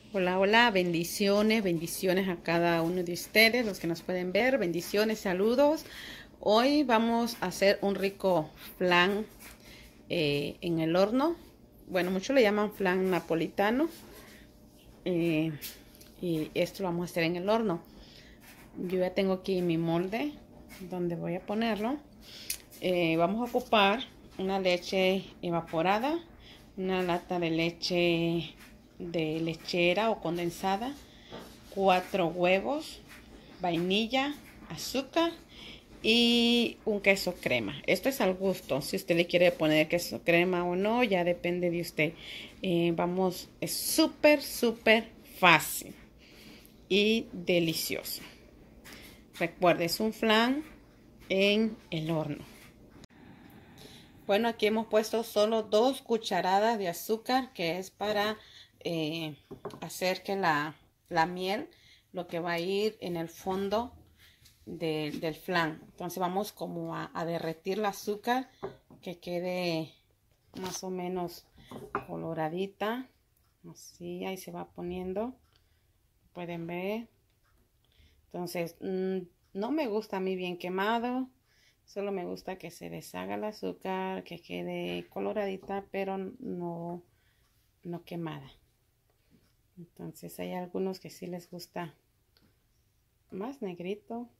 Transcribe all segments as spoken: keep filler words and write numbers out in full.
Hola, hola, bendiciones, bendiciones a cada uno de ustedes, los que nos pueden ver, bendiciones, saludos. Hoy vamos a hacer un rico flan eh, en el horno. Bueno, muchos le llaman flan napolitano. Eh, y esto lo vamos a hacer en el horno. Yo ya tengo aquí mi molde donde voy a ponerlo. Eh, vamos a ocupar una leche evaporada, una lata de leche de lechera o condensada, cuatro huevos, vainilla, azúcar y un queso crema. Esto es al gusto, si usted le quiere poner queso crema o no, ya depende de usted. Eh, vamos, es súper, súper fácil y delicioso. Recuerde, es un flan en el horno. Bueno, aquí hemos puesto solo dos cucharadas de azúcar, que es para eh, hacer que la, la miel, lo que va a ir en el fondo de, del flan. Entonces vamos como a, a derretir el azúcar, que quede más o menos coloradita. Así, ahí se va poniendo. Pueden ver. Entonces, mmm, no me gusta a mí bien quemado. Solo me gusta que se deshaga el azúcar, que quede coloradita, pero no, no quemada. Entonces hay algunos que sí les gusta más negrito,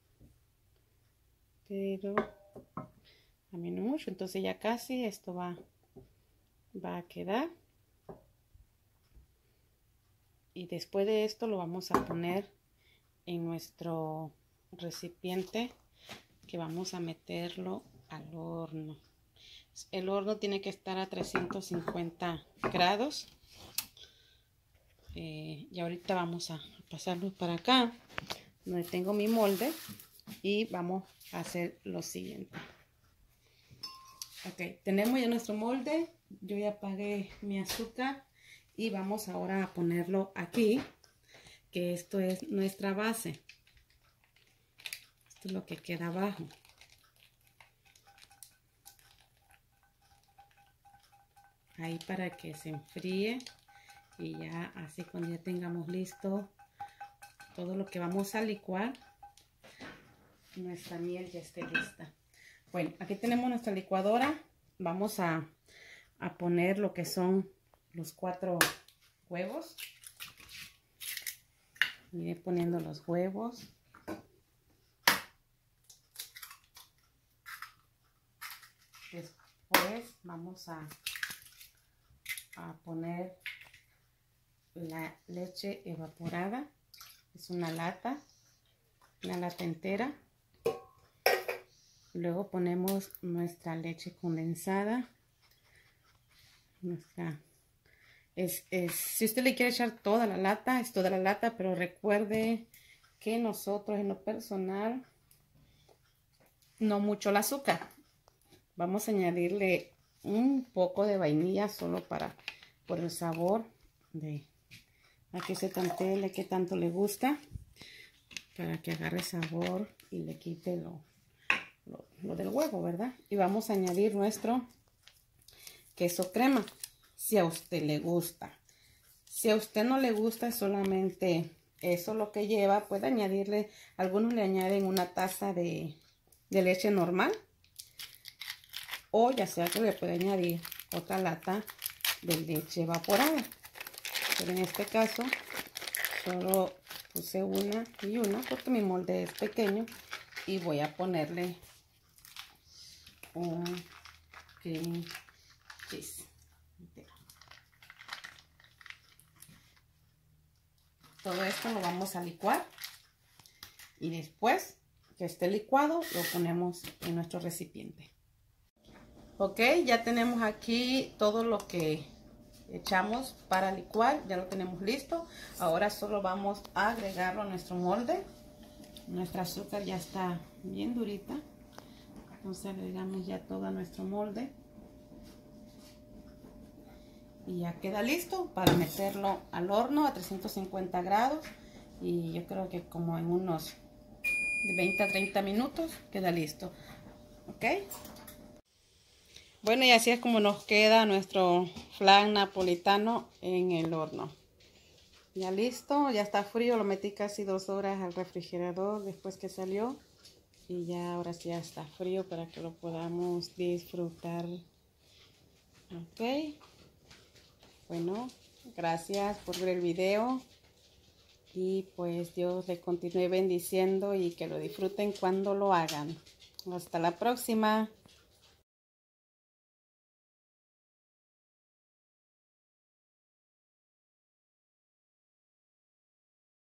pero a mí no mucho. Entonces ya casi esto va, va a quedar. Y después de esto lo vamos a poner en nuestro recipiente, que vamos a meterlo al horno. El horno tiene que estar a trescientos cincuenta grados. Eh, y ahorita vamos a pasarlo para acá, donde tengo mi molde, y vamos a hacer lo siguiente. Ok, tenemos ya nuestro molde. Yo ya apagué mi azúcar y vamos ahora a ponerlo aquí, que esto es nuestra base. Esto es lo que queda abajo. Ahí para que se enfríe, y ya así cuando ya tengamos listo todo lo que vamos a licuar, nuestra miel ya esté lista. Bueno, aquí tenemos nuestra licuadora. Vamos a, a poner lo que son los cuatro huevos. Iré poniendo los huevos. Después vamos a a poner la leche evaporada. Es una lata, una lata entera. Luego ponemos nuestra leche condensada. Nuestra, es, es, si usted le quiere echar toda la lata, es toda la lata, pero recuerde que nosotros en lo personal no mucho el azúcar. Vamos a añadirle un poco de vainilla solo para por el sabor de a que se tantele, que tanto le gusta, para que agarre sabor y le quite lo, lo, lo del huevo, ¿verdad? Y vamos a añadir nuestro queso crema, si a usted le gusta. Si a usted no le gusta, solamente eso lo que lleva, puede añadirle, algunos le añaden una taza de, de leche normal, o ya sea que le puede añadir otra lata de leche evaporada. Pero en este caso solo puse una y una porque mi molde es pequeño, y voy a ponerle un cream cheese. Todo esto lo vamos a licuar, y después que esté licuado lo ponemos en nuestro recipiente. Ok, ya tenemos aquí todo lo que echamos para licuar, ya lo tenemos listo. Ahora solo vamos a agregarlo a nuestro molde. Nuestra azúcar ya está bien durita, entonces agregamos ya todo a nuestro molde y ya queda listo para meterlo al horno a trescientos cincuenta grados, y yo creo que como en unos de veinte a treinta minutos queda listo. Ok, bueno, y así es como nos queda nuestro flan napolitano en el horno. Ya listo, ya está frío, lo metí casi dos horas al refrigerador después que salió. Y ya ahora sí ya está frío para que lo podamos disfrutar. Ok. Bueno, gracias por ver el video. Y pues Dios le continúe bendiciendo y que lo disfruten cuando lo hagan. Hasta la próxima.